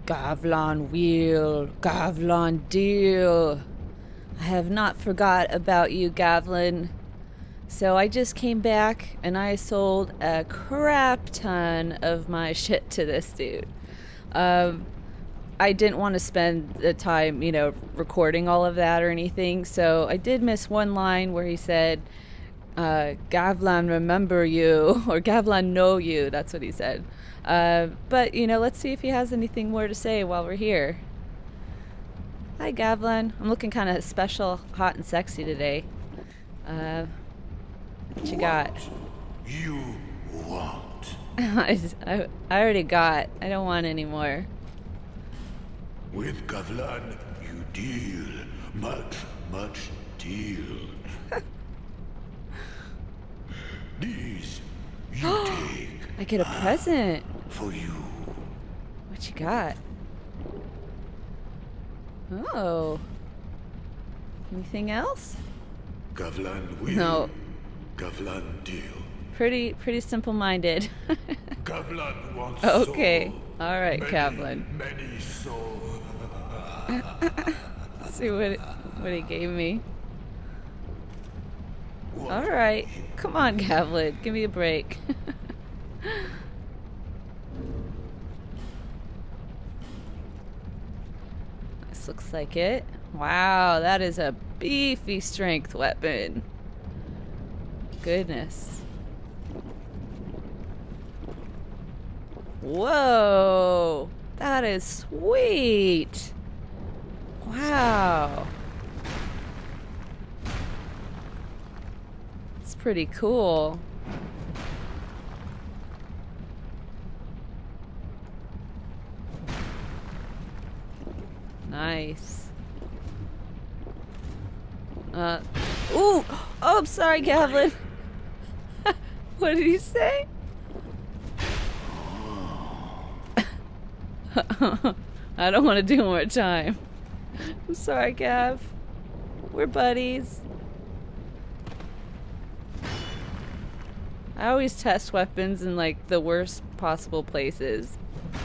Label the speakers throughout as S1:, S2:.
S1: Gavlan wheel, Gavlan deal. I have not forgot about you, Gavlan. So I just came back and I sold a crap ton of my shit to this dude. I didn't want to spend the time, you know, recording all of that or anything, so I did miss one line where he said, Gavlan remember you, or Gavlan know you, that's what he said. But, you know, let's see if he has anything more to say while we're here. Hi, Gavlan. I'm looking kind of special, hot, and sexy today. What you got?
S2: You want?
S1: I already got. I don't want any more.
S2: With Gavlan, you deal. Much deal. These you take.
S1: I get a present.
S2: For you.
S1: What you got? Oh. Anything else?
S2: Gavlan will.
S1: No.
S2: Gavlan deal.
S1: Pretty simple-minded.
S2: Gavlan wants
S1: okay.
S2: soul.
S1: All right, Gavlan.
S2: Many souls.
S1: Let's see what he gave me. All right. Come on, Gavlan. Give me a break. This looks like it. Wow, that is a beefy strength weapon. Goodness. Whoa, that is sweet. Wow. It's pretty cool. Nice. Ooh! Oh, I'm sorry, Gavlan. What did he say? I don't want to do more time. I'm sorry, Gav. We're buddies. I always test weapons in like the worst possible places.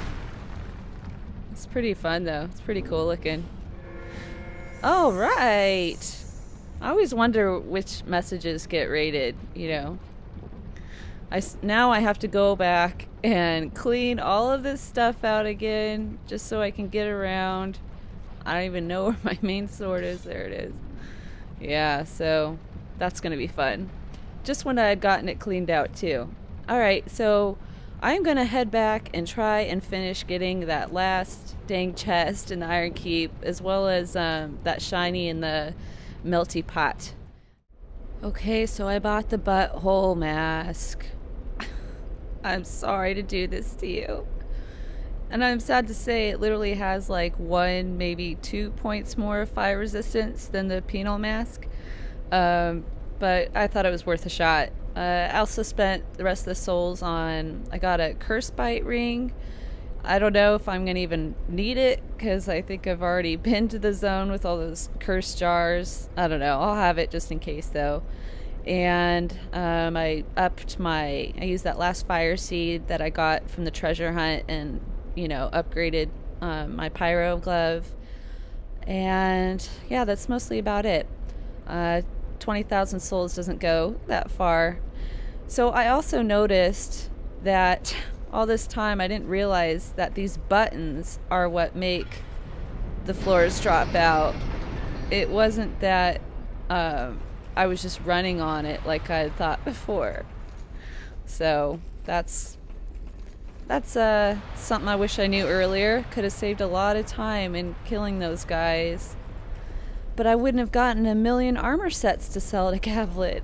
S1: It's pretty fun though. It's pretty cool looking. Oh, right. I always wonder which messages get rated, you know. Now I have to go back and clean all of this stuff out again just so I can get around. I don't even know where my main sword is. There it is. Yeah, so that's going to be fun. Just when I had gotten it cleaned out too. Alright, so I'm going to head back and try and finish getting that last dang chest in the Iron Keep, as well as that shiny in the melty pot. Okay, so I bought the butthole mask. I'm sorry to do this to you. And I'm sad to say it literally has like 1, maybe 2 points more of fire resistance than the penal mask. But I thought it was worth a shot. I also spent the rest of the souls on, I got a curse bite ring. I don't know if I'm gonna even need it because I think I've already been to the zone with all those curse jars. I don't know, I'll have it just in case though. And I used that last fire seed that I got from the treasure hunt and, you know, upgraded my pyro glove. And yeah, that's mostly about it. 20,000 souls doesn't go that far. So I also noticed that all this time I didn't realize that these buttons are what make the floors drop out. It wasn't that I was just running on it like I had thought before. So that's something I wish I knew earlier. Could have saved a lot of time in killing those guys. But I wouldn't have gotten a million armor sets to sell to Gavlan.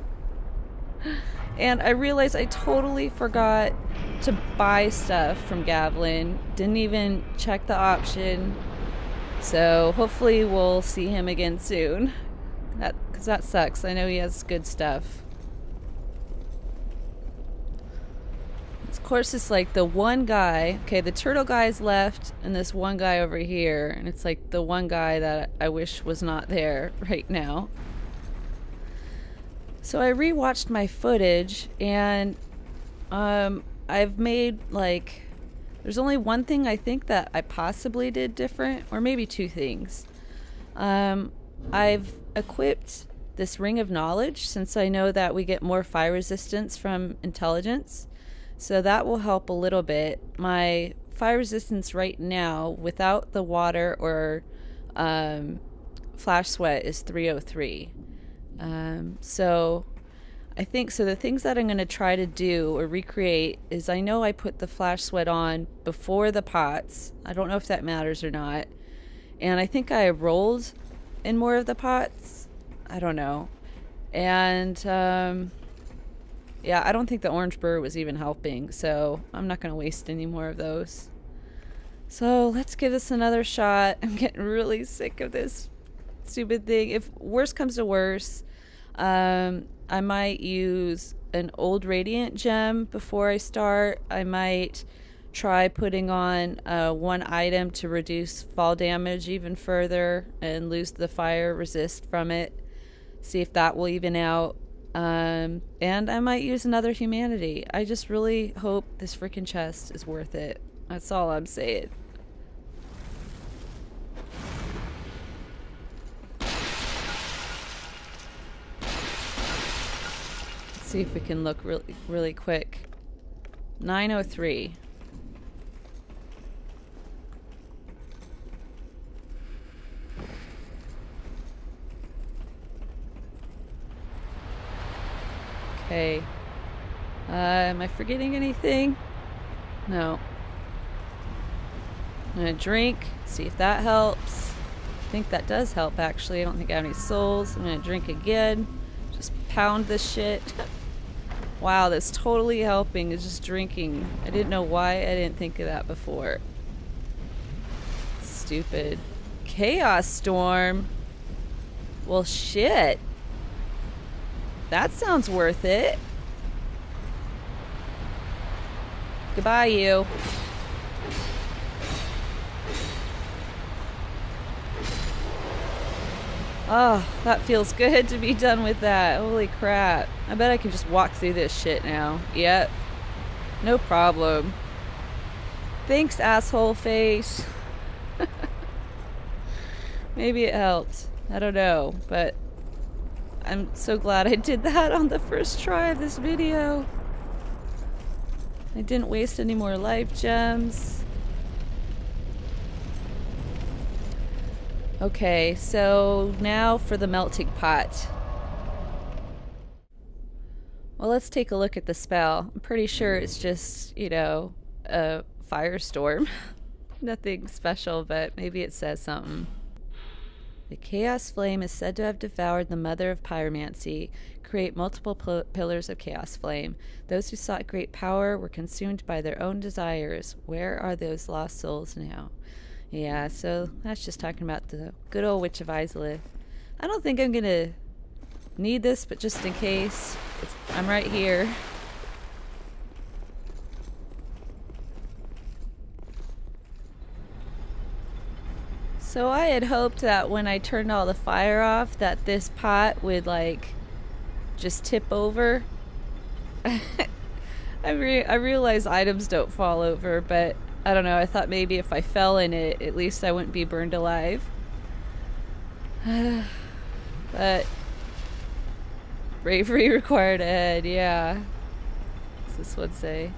S1: And I realized I totally forgot to buy stuff from Gavlan. Didn't even check the option. So hopefully we'll see him again soon. Because that sucks. I know he has good stuff. Of course, it's like the one guy. Okay, the turtle guy's left, and this one guy over here. And it's like the one guy that I wish was not there right now. So I rewatched my footage, and I've made like There's only one thing I think that I possibly did different, or maybe two things. I've equipped this ring of knowledge since I know that we get more fire resistance from intelligence. So that will help a little bit. My fire resistance right now without the water or flash sweat is 303. So I think so the things that I'm going to try to do or recreate is, I know I put the flash sweat on before the pots. I don't know if that matters or not. And I think I rolled in more of the pots. I don't know. And yeah, I don't think the orange burr was even helping, so I'm not going to waste any more of those. So let's give this another shot. I'm getting really sick of this stupid thing. If worse comes to worse, I might use an old radiant gem before I start. I might try putting on one item to reduce fall damage even further and lose the fire resist from it. See if that will even out. And I might use another humanity. I just really hope this freaking chest is worth it. That's all I'm saying. Let's see if we can look really quick. 903. Okay. Am I forgetting anything? No. I'm gonna drink, see if that helps. I think that does help, actually. I don't think I have any souls. I'm gonna drink again. Just pound this shit. Wow, that's totally helping, is just drinking. I didn't know why I didn't think of that before. Stupid. Chaos Storm. Well, shit. That sounds worth it. Goodbye, you. Oh, that feels good to be done with that. Holy crap. I bet I can just walk through this shit now. Yep. No problem. Thanks, asshole face. Maybe it helped. I don't know, but I'm so glad I did that on the first try of this video. I didn't waste any more life gems. Okay, so now for the melting pot. Well, let's take a look at the spell. I'm pretty sure it's just, you know, a firestorm. Nothing special, but maybe it says something. The chaos flame is said to have devoured the mother of pyromancy, create multiple pillars of chaos flame. Those who sought great power were consumed by their own desires. Where are those lost souls now? Yeah, so that's just talking about the good old Witch of Izalith. I don't think I'm gonna need this, but just in case, I'm right here. So I had hoped that when I turned all the fire off that this pot would like just tip over. I realize items don't fall over, but I don't know, I thought maybe if I fell in it, at least I wouldn't be burned alive. But bravery required ahead, yeah. What's this one say?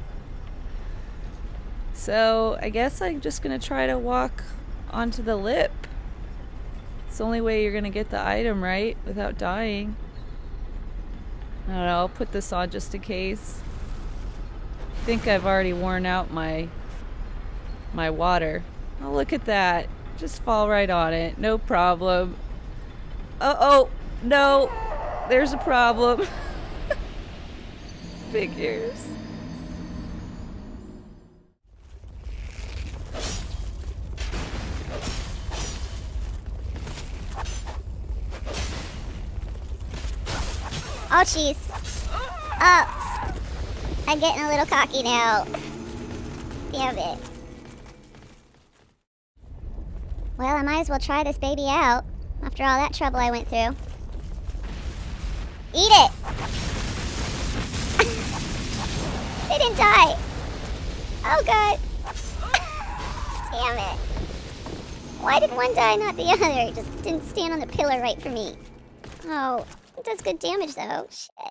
S1: So I guess I'm just gonna try to walk onto the lip. It's the only way you're gonna get the item, right? Without dying. I don't know, I'll put this on just in case. I think I've already worn out my water. Oh, look at that. Just fall right on it. No problem. Uh-oh. No. There's a problem. Figures.
S3: Oh, jeez. Oh. I'm getting a little cocky now. Damn it. Well, I might as well try this baby out after all that trouble I went through. Eat it! They didn't die! Oh, God. Damn it. Why did one die, not the other? It just didn't stand on the pillar right for me. Oh, it does good damage though. Shit.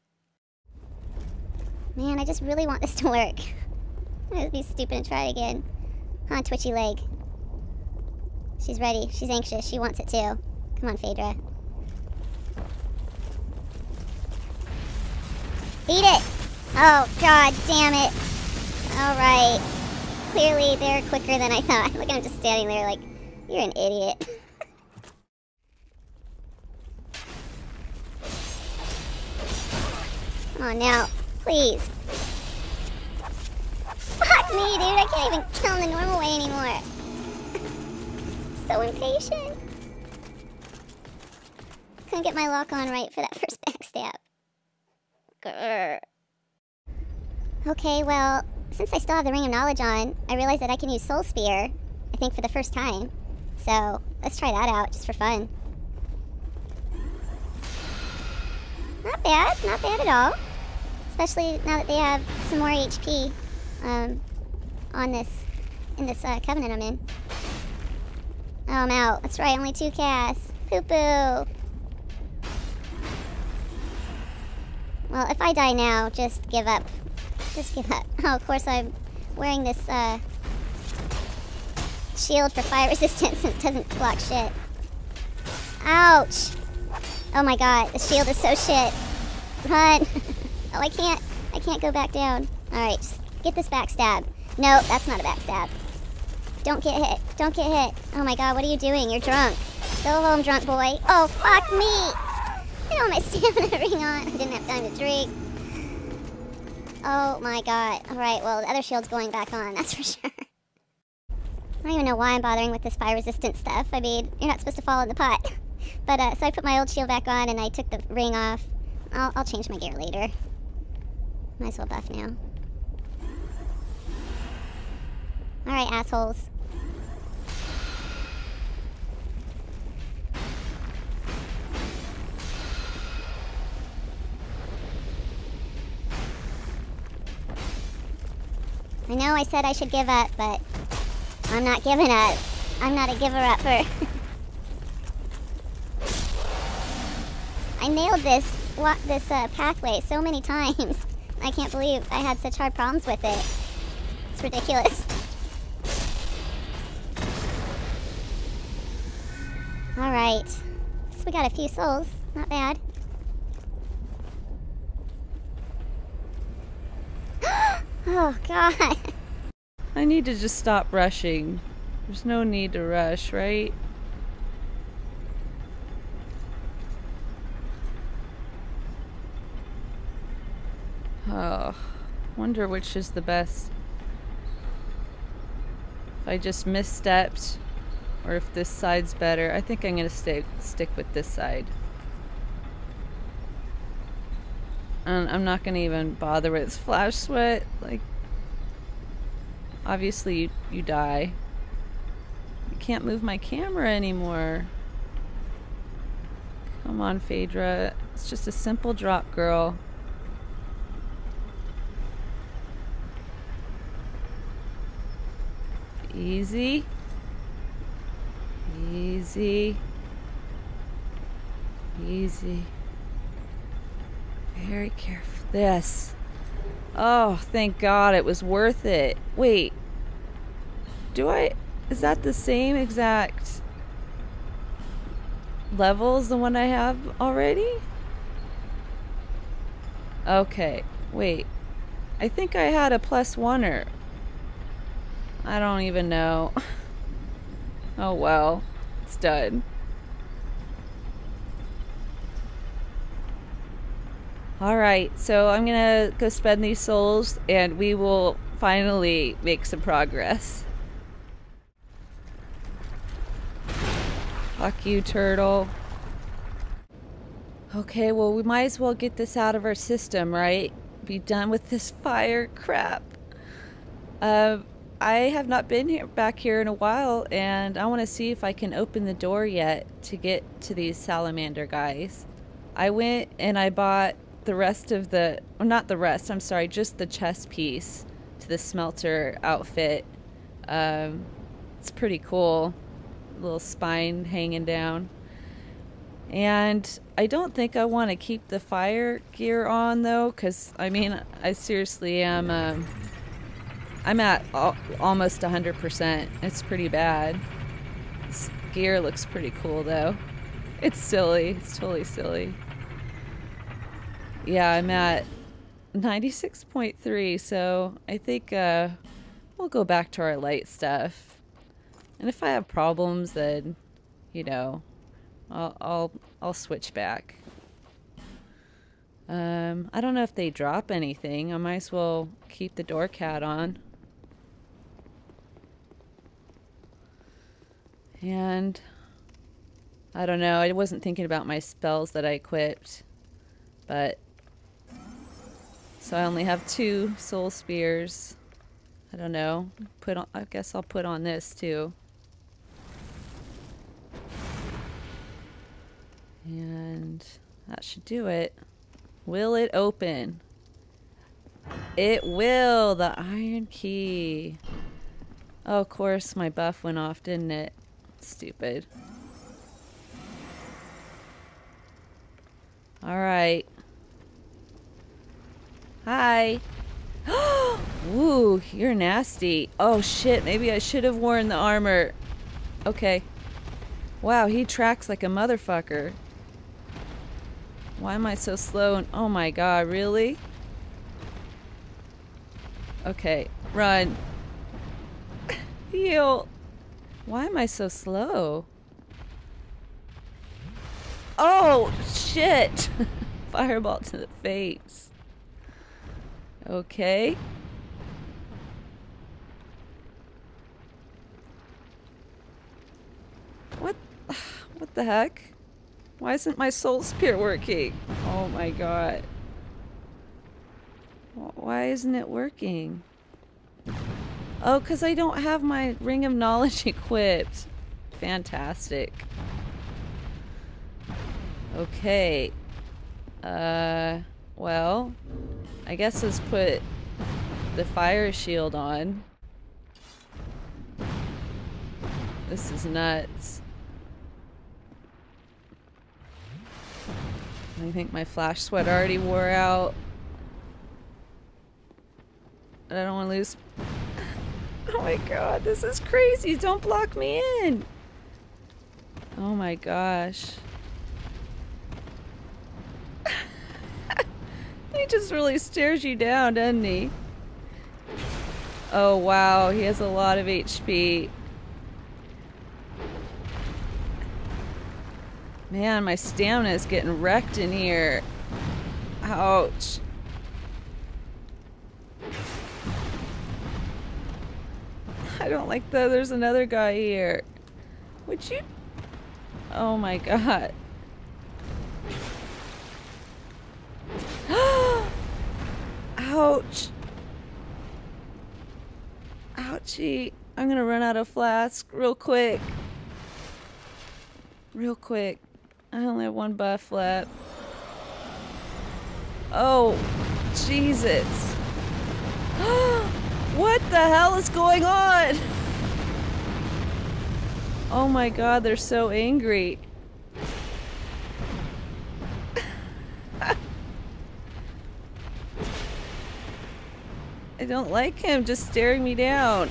S3: Man, I just really want this to work. I'd be stupid and try it again. Huh, twitchy leg. She's ready. She's anxious. She wants it too. Come on, Phaedra. Eat it! Oh, god damn it. Alright. Clearly, they're quicker than I thought. Look, I'm just standing there like, you're an idiot. Come on now. Please. Fuck me, dude. I can't even kill him the normal way anymore. So impatient. Couldn't get my lock on right for that first backstab. Grr. Okay, well, since I still have the Ring of Knowledge on, I realized that I can use Soul Spear, I think for the first time. So, let's try that out, just for fun. Not bad at all. Especially now that they have some more HP in this covenant I'm in. Oh, I'm out. That's right, only 2 casts. Poo-poo. Well, if I die now, just give up. Just give up. Oh, of course I'm wearing this shield for fire resistance and it doesn't block shit. Ouch! Oh my god, the shield is so shit. Run! Oh, I can't go back down. Alright, just get this backstab. No, that's not a backstab. Don't get hit. Don't get hit. Oh my god, what are you doing? You're drunk. Go home, drunk boy. Oh, fuck me! I don't have my stamina ring on. I didn't have time to drink. Oh my god. Alright, well, the other shield's going back on, that's for sure. I don't even know why I'm bothering with this fire resistant stuff. I mean, you're not supposed to fall in the pot. But, so I put my old shield back on and I took the ring off. I'll change my gear later. Might as well buff now. Alright, assholes. I know I said I should give up, but I'm not giving up. I'm not a giver-upper. I nailed this pathway so many times. I can't believe I had such hard problems with it. It's ridiculous. Alright. So we got a few souls. Not bad. Oh, God.
S1: I need to just stop rushing. There's no need to rush, right? Oh, wonder which is the best. If I just misstepped, or if this side's better. I think I'm gonna stick with this side. And I'm not gonna even bother with flash sweat. Like, obviously you die. I can't move my camera anymore. Come on, Phaedra. It's just a simple drop, girl. Easy. Easy. Easy. Very careful. This. Oh, thank God it was worth it. Wait. Is that the same exact level as the one I have already? Okay. Wait. I think I had a +1er. I don't even know. Oh well. It's done. Alright, so I'm gonna go spend these souls and we will finally make some progress. Fuck you, turtle. Okay, well we might as well get this out of our system, right? Be done with this fire crap. I have not been back here in a while, and I want to see if I can open the door yet to get to these salamander guys. I went and I bought the rest of the, well, not the rest, I'm sorry, just the chest piece to the smelter outfit. It's pretty cool. Little spine hanging down. And I don't think I want to keep the fire gear on though, because I mean, I seriously am. I'm at almost 100%. It's pretty bad. This gear looks pretty cool though. It's silly. It's totally silly. Yeah, I'm at 96.3, so I think we'll go back to our light stuff. And if I have problems, then, you know, I'll switch back. I don't know if they drop anything. I might as well keep the door cat on. And I don't know. I wasn't thinking about my spells that I equipped, but so I only have 2 soul spears. I don't know. I guess I'll put on this too. And that should do it. Will it open? It will! The iron key. Oh, of course my buff went off, didn't it? Stupid. Alright. Hi! Ooh, you're nasty. Oh shit, maybe I should have worn the armor. Okay. Wow, he tracks like a motherfucker. Why am I so slow? Oh my god, really? Okay, run. Heal. Why am I so slow? Oh, shit! Fireball to the face. Okay. What the heck? Why isn't my soul spear working? Oh my god. Why isn't it working? Oh, because I don't have my Ring of Knowledge equipped. Fantastic. Okay. Well, I guess let's put the fire shield on. This is nuts. I think my flash sweat already wore out. I don't want to lose. Oh my god, this is crazy. Don't block me in. Oh my gosh. He just really stares you down, doesn't he? Oh wow, he has a lot of HP. Man, my stamina is getting wrecked in here. Ouch. I don't like that. There's another guy here. Would you? Oh my god. Ouch. Ouchie. I'm gonna run out of flask real quick. Real quick. I only have 1 buff left. Oh, Jesus. What the hell is going on? Oh my god, they're so angry. I don't like him just staring me down.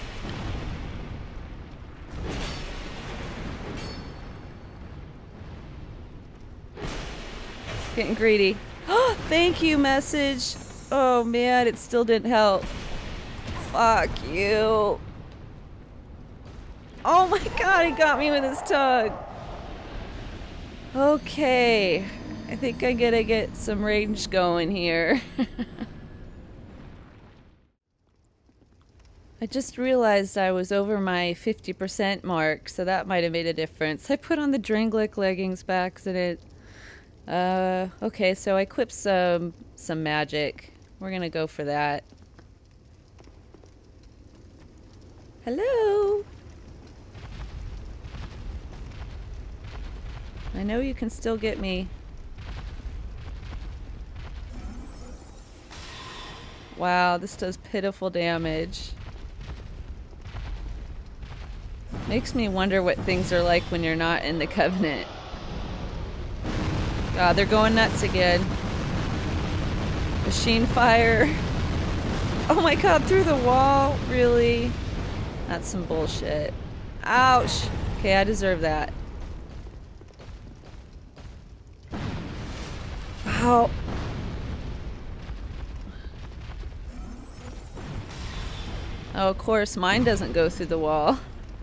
S1: Getting greedy. Thank you, message. Oh man, it still didn't help. Fuck you. Oh my god, he got me with his tongue. Okay. I think I gotta get some range going here. I just realized I was over my 50% mark, so that might have made a difference. I put on the Dranglick leggings by accident. Okay, so I equipped some magic. We're gonna go for that. Hello? I know you can still get me. Wow, this does pitiful damage. Makes me wonder what things are like when you're not in the Covenant. God, they're going nuts again. Machine fire. Oh my god, through the wall? Really? That's some bullshit. Ouch! Okay, I deserve that. Ow. Oh, of course, mine doesn't go through the wall.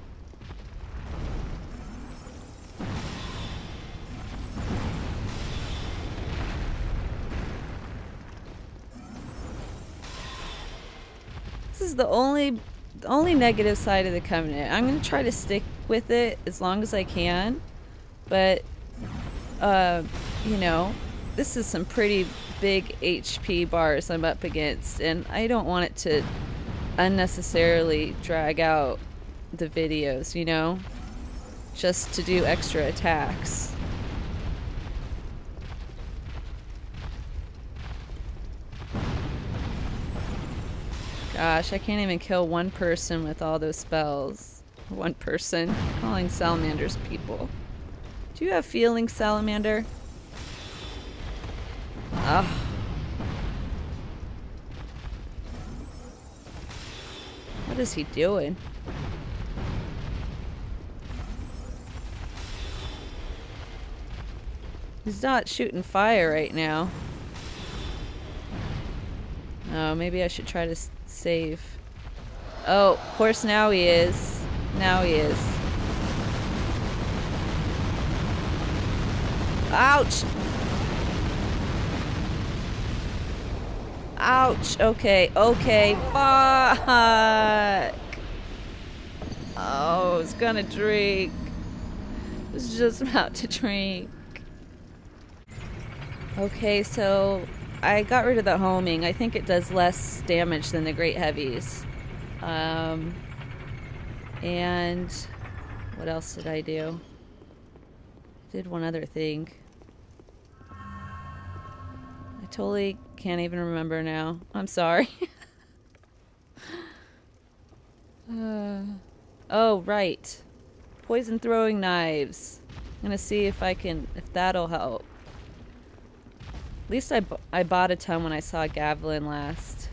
S1: This is the only negative side of the Covenant. I'm going to try to stick with it as long as I can. But, you know, this is some pretty big HP bars I'm up against. And I don't want it to unnecessarily drag out the videos, you know? Just to do extra attacks. Gosh, I can't even kill one person with all those spells. One person. I'm calling salamanders people. Do you have feelings, salamander? Ugh. What is he doing? He's not shooting fire right now. Oh, maybe I should try to save. Oh, of course now he is. Now he is. Ouch! Ouch! Okay, okay, fuck! Oh, I was gonna drink. I was just about to drink. Okay, so I got rid of the homing. I think it does less damage than the Great Heavies. And what else did I do? Did one other thing. I totally can't even remember now. I'm sorry. Oh, right. Poison throwing knives. I'm gonna see if that'll help. At least I bought a ton when I saw Gavilan last.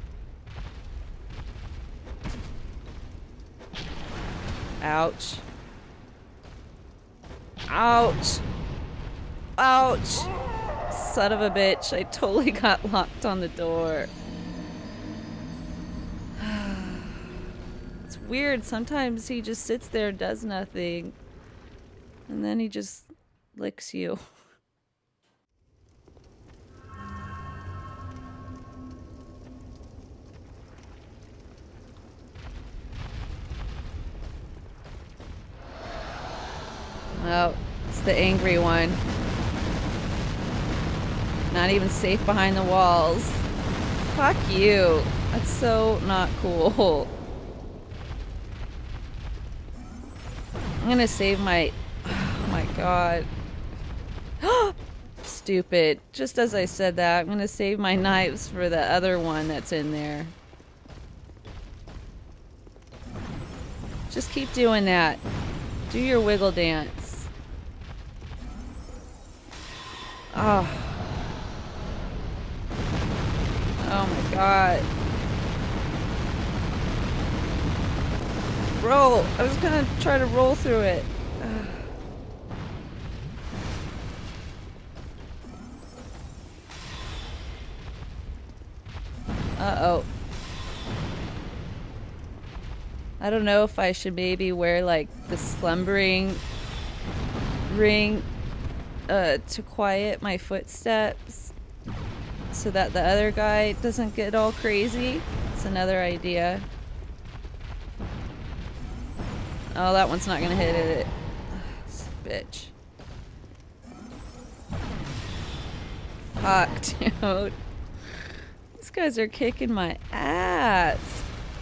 S1: Ouch. Ouch. Ouch. Son of a bitch. I totally got locked on the door. It's weird. Sometimes he just sits there and does nothing. And then he just licks you. Oh, it's the angry one. Not even safe behind the walls. Fuck you. That's so not cool. I'm gonna save my... Oh my god. Stupid. Just as I said that, I'm gonna save my knives for the other one that's in there. Just keep doing that. Do your wiggle dance. Oh. Oh my god. Roll! I was gonna try to roll through it. Uh-oh. I don't know if I should maybe wear like the slumbering ring to quiet my footsteps so that the other guy doesn't get all crazy. It's another idea. Oh, that one's not gonna hit it. Bitch. Fuck, dude. These guys are kicking my ass.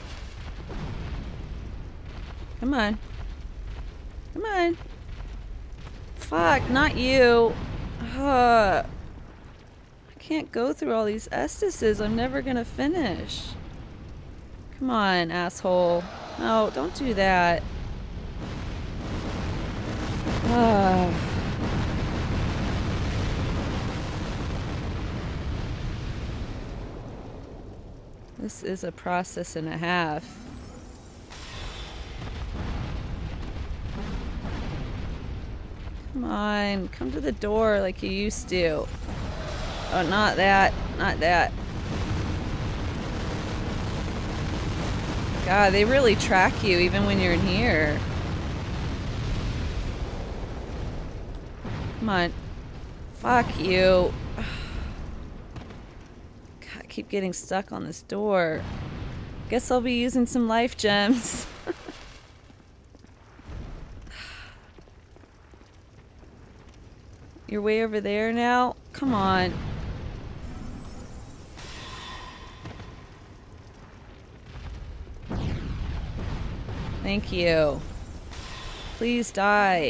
S1: Come on. Come on. Fuck, not you. I can't go through all these estuses. I'm never gonna finish. Come on, asshole. No, don't do that. Ah. This is a process and a half. Come on, come to the door like you used to. Oh, not that, not that. God, they really track you even when you're in here. Come on. Fuck you. God, I keep getting stuck on this door. Guess I'll be using some life gems. You're way over there now? Come on. Thank you. Please die.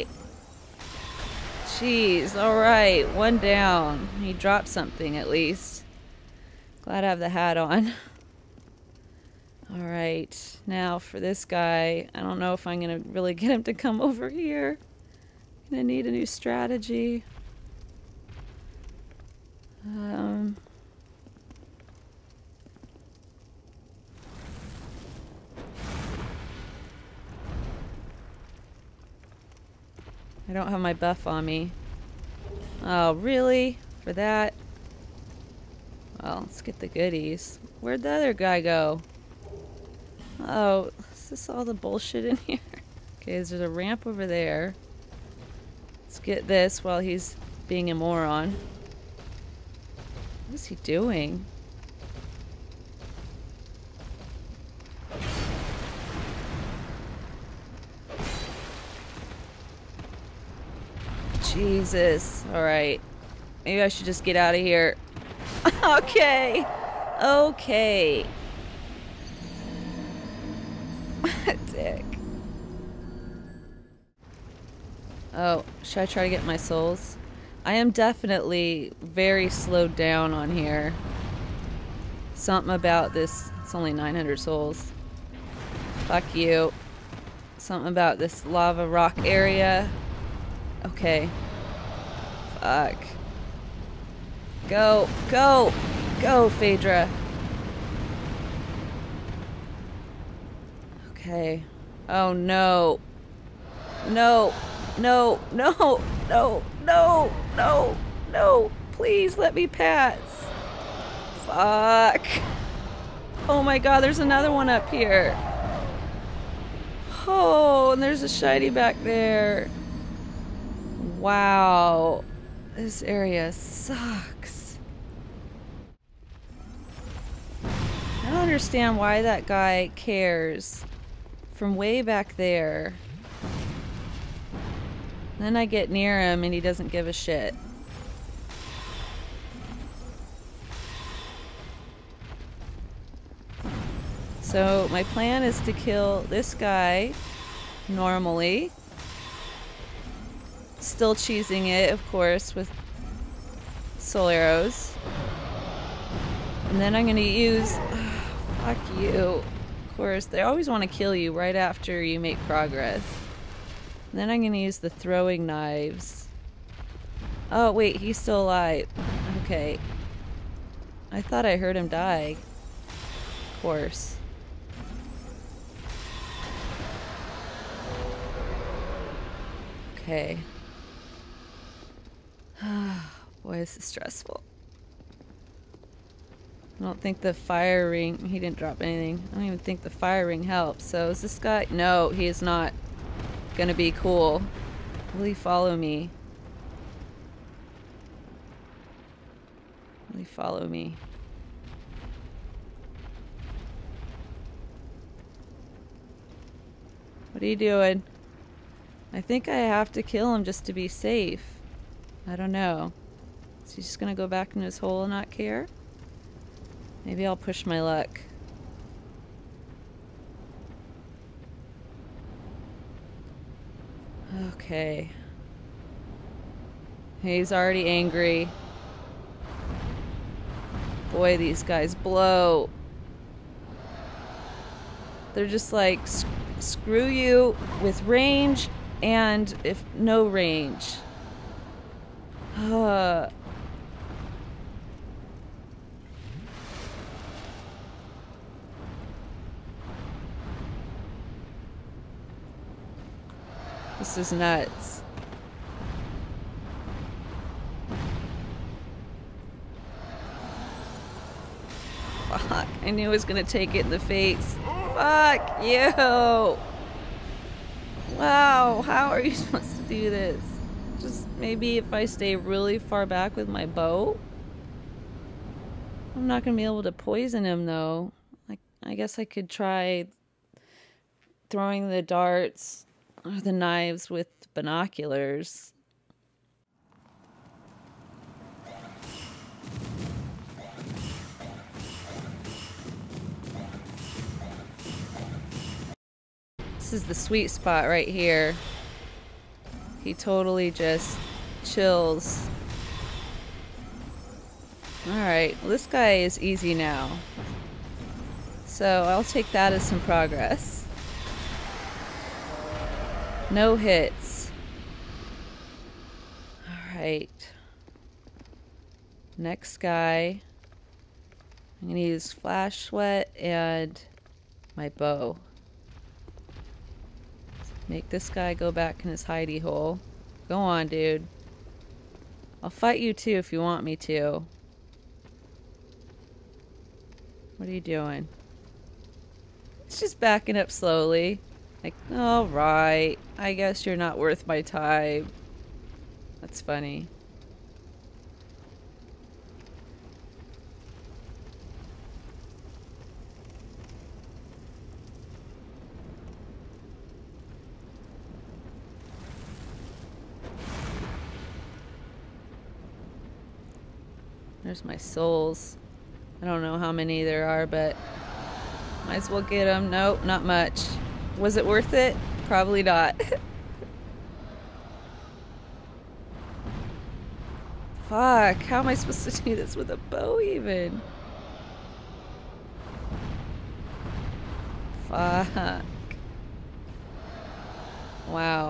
S1: Jeez, alright. One down. He dropped something at least. Glad I have the hat on. Alright. Now for this guy. I don't know if I'm gonna really get him to come over here. Gonna need a new strategy. I don't have my buff on me. Oh, really? For that? Well, let's get the goodies. Where'd the other guy go? Oh, is this all the bullshit in here? Okay, there's a ramp over there. Let's get this while he's being a moron. What is he doing? Jesus. Alright. Maybe I should just get out of here. Okay. Okay. What a dick. Oh, should I try to get my souls? I am definitely very slowed down on here. Something about this. It's only 900 souls. Fuck you. Something about this lava rock area. Okay. Fuck. Go. Go. Go, Phaedra. Okay. Oh no. No. No. No. No. No. No. No. Please let me pass. Fuck. Oh my god, there's another one up here. Oh, and there's a shiny back there. Wow. This area sucks. I don't understand why that guy cares from way back there. Then I get near him and he doesn't give a shit. So my plan is to kill this guy normally. Still cheesing it, of course, with soul arrows. And then I'm going to use... fuck you. Of course, they always want to kill you right after you make progress. And then I'm going to use the throwing knives. Oh, wait, he's still alive. Okay. I thought I heard him die. Of course. Okay. Boy, this is stressful. I don't think the fire ring... He didn't drop anything. I don't even think the fire ring helps. So is this guy... No, he is not gonna be cool. Will he follow me? Will he follow me? What are you doing? I think I have to kill him just to be safe. I don't know. Is he just gonna go back in his hole and not care? Maybe I'll push my luck. Okay. He's already angry. Boy, these guys blow. They're just like, screw you with range and if no range. This is nuts. Fuck, I knew I was gonna take it in the face. Fuck you! Wow, how are you supposed to do this? Just maybe if I stay really far back with my bow? I'm not gonna be able to poison him though. I guess I could try throwing the darts or the knives with binoculars. This is the sweet spot right here. He totally just chills. Alright, well, this guy is easy now. So I'll take that as some progress. No hits. Alright. Next guy. I'm gonna use flash sweat and my bow. Make this guy go back in his hidey hole. Go on, dude. I'll fight you too if you want me to. What are you doing? It's just backing up slowly. Like, alright. I guess you're not worth my time. That's funny. There's my souls. I don't know how many there are, but might as well get them. Nope, not much. Was it worth it? Probably not. Fuck, how am I supposed to do this with a bow even? Fuck. Wow.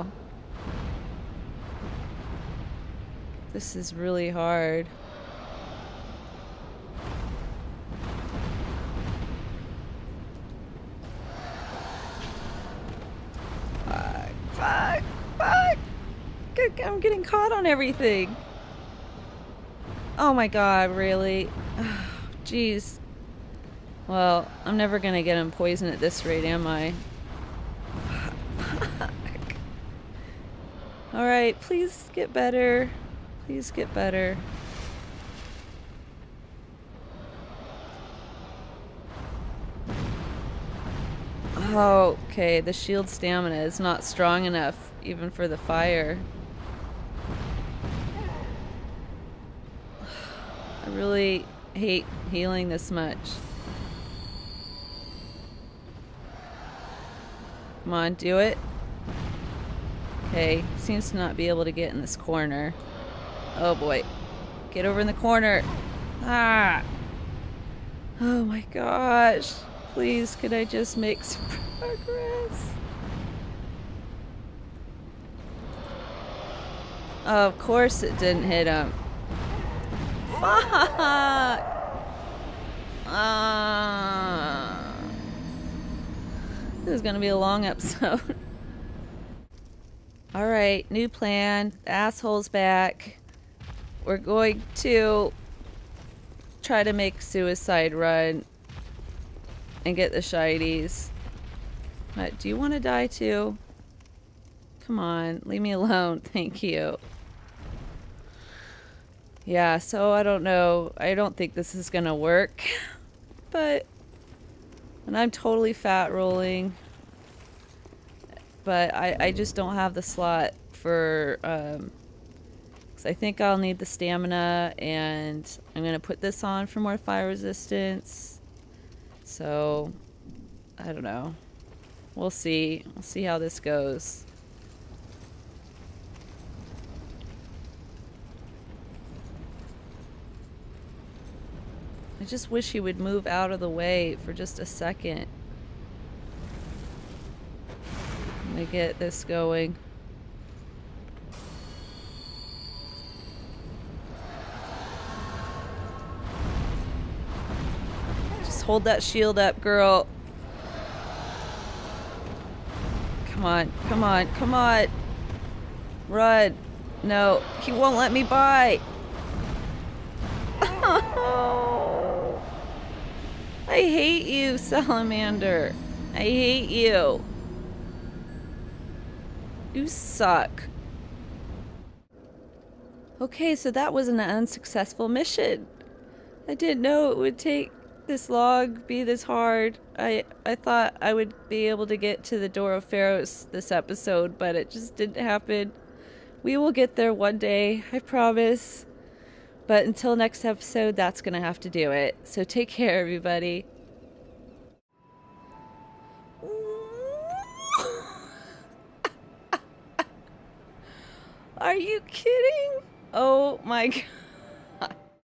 S1: This is really hard. Fuck! I'm getting caught on everything. Oh my god, really? Jeez. Well, I'm never gonna get him poisoned at this rate, am I? Fuck. Alright, please get better. Please get better. Oh, okay, the shield stamina is not strong enough even for the fire. I really hate healing this much. Come on, do it. Okay, seems to not be able to get in this corner. Oh boy. Get over in the corner. Ah! Oh my gosh. Please, could I just make some progress? Oh, of course it didn't hit him. Fuck! This is gonna be a long episode. Alright, new plan. The asshole's back. We're going to try to make suicide run and get the shidies. But do you want to die too? Come on, leave me alone. Thank you. Yeah, so I don't know. I don't think this is gonna work. But, and I'm totally fat rolling. But I just don't have the slot for, because I think I'll need the stamina, and I'm gonna put this on for more fire resistance. So, I don't know. We'll see. We'll see how this goes. I just wish he would move out of the way for just a second. Let me get this going. hold that shield up, girl. Come on, come on, come on. Run. No, he won't let me by. Oh, I hate you, Salamander. I hate you. You suck. Okay, so that was an unsuccessful mission. I didn't know it would take this long, be this hard. I thought I would be able to get to the Door of Pharaohs this episode, but it just didn't happen. We will get there one day, I promise. But until next episode, that's gonna have to do it. So take care, everybody. Are you kidding? Oh my God.